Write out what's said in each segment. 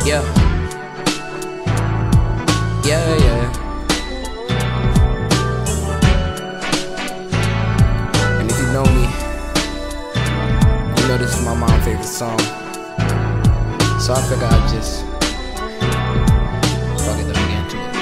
Yeah. Yeah, yeah. And if you know me, you know this is my mom's favorite song. So I figured I'd just fuck it, let me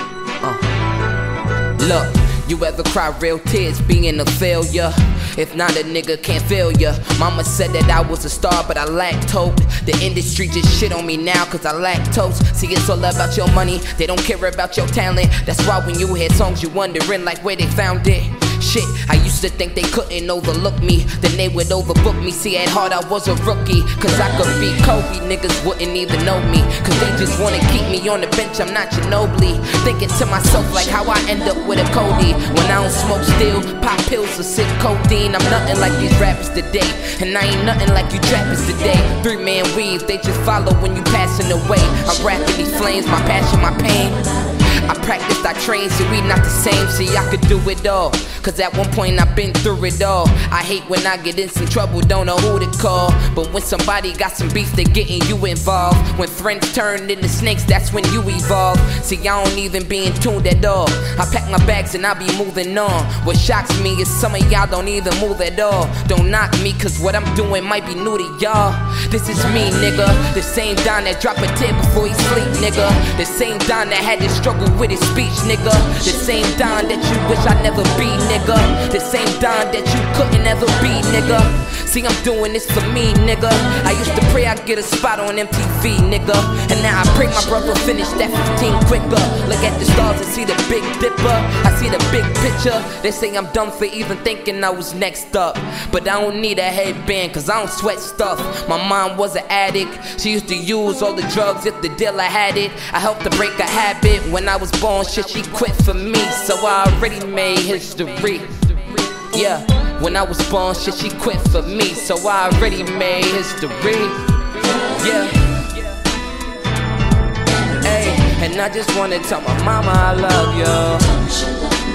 get into it. Look, you ever cry real tears being a failure? If not, a nigga can't fail ya. Mama said that I was a star, but I lacked hope. The industry just shit on me now cause I lack toast. See, it's all about your money, they don't care about your talent. That's why when you hear songs you wondering like where they found it. Shit, I used to think they couldn't overlook me, then they would overbook me. See, at heart I was a rookie, cause I could be Kobe, niggas wouldn't even know me, cause they just wanna keep me on the bench, I'm not Ginobili. Thinking to myself like how I end up with a Cody, when I don't smoke still, pop pills or sip codeine. I'm nothing like these rappers today, and I ain't nothing like you trappers today. 3-man weave, they just follow when you passing away. I'm rapping these flames, my passion, my pain. I practiced, I trained, so we not the same. See, I could do it all, cause at one point I've been through it all. I hate when I get in some trouble, don't know who to call. But when somebody got some beef, they getting you involved. When friends turn into snakes, that's when you evolve. See, I don't even be in tune at all. I pack my bags and I be moving on. What shocks me is some of y'all don't even move at all. Don't knock me, cause what I'm doing might be new to y'all. This is me, nigga. The same Don that drop a tear before he sleep, nigga. The same Don that had to struggle with his speech, nigga. The same Don that you wish I'd never be, nigga. The same Don that you couldn't ever be, nigga. See, I'm doing this for me, nigga. I used to pray I'd get a spot on MTV, nigga. And now I pray my brother finish that 15 quicker. Look at the stars and see the Big Dipper. I see the big picture. They say I'm dumb for even thinking I was next up, but I don't need a headband cause I don't sweat stuff. My mom was an addict. She used to use all the drugs if the dealer had it. I helped her break a habit. When I was born, shit, she quit for me, so I already made history. Yeah, when I was born, shit, she quit for me, so I already made history. Yeah. Hey, and I just wanna tell my mama I love you.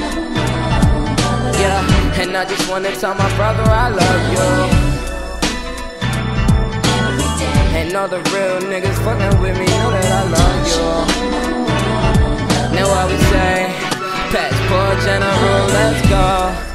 Yeah, and I just wanna tell my brother I love you. And all the real niggas fucking with me know that I love you. Know what we say? Passport General, let's go.